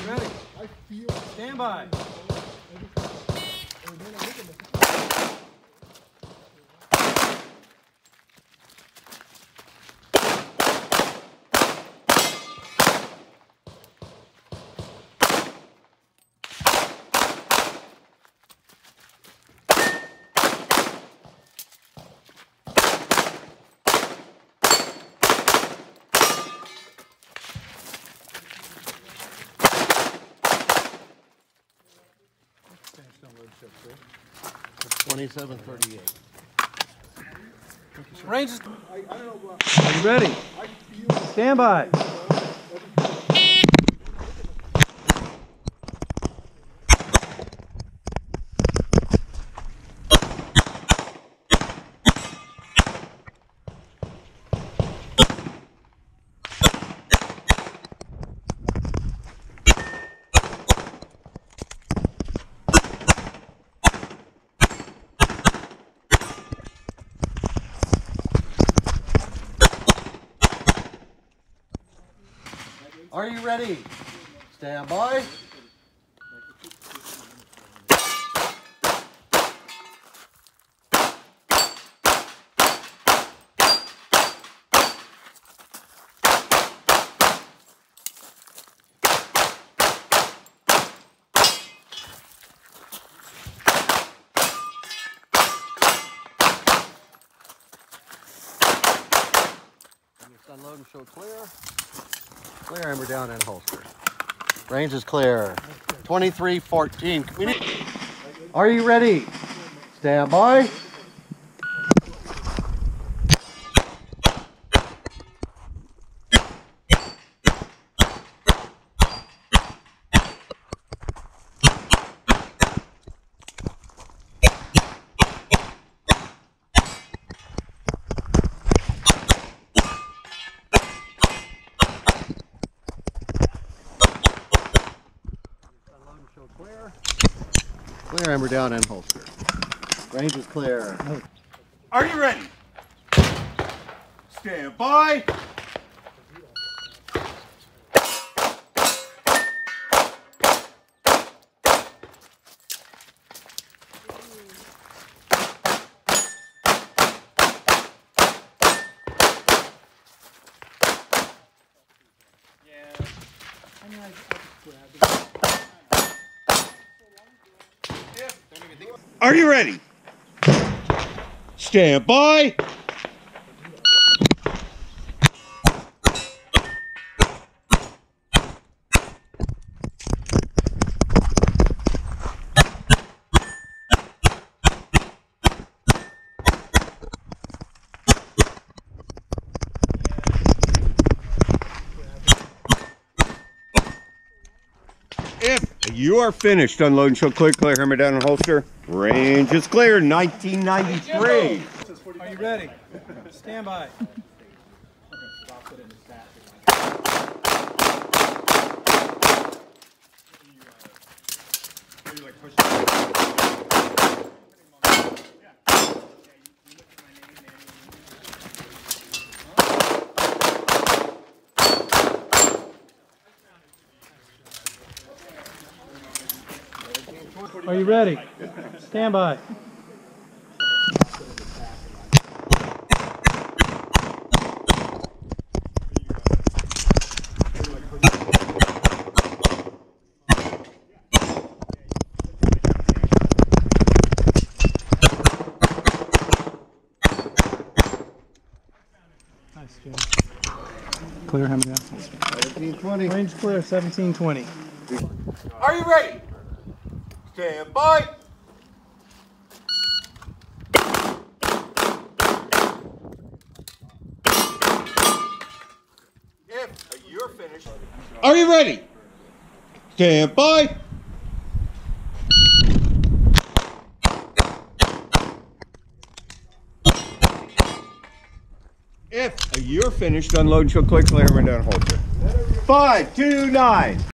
Ready? Stand by. It's 27:38. Range is... Are you ready? Stand by. Are you ready? Stand by. Unload and show clear. Clear, hammer down and holster. Range is clear. 23:14. Are you ready? Stand by. Clear. Clear, hammer down and holster. Range is clear. Are you ready? Stand by. Are you ready? Stand by. If you are finished, unload and show clear, clear, hammer down and holster. Range is clear, 1993. Are you ready? Stand by. Are you ready? Stand by. Nice, Jim. Clear, hammer down. 17:20. Range clear, 1720. Are you ready? Stand by. If you're finished. Are you ready? Stand by. If you're finished, unload and show clear, clear, hammer down, holster. 529.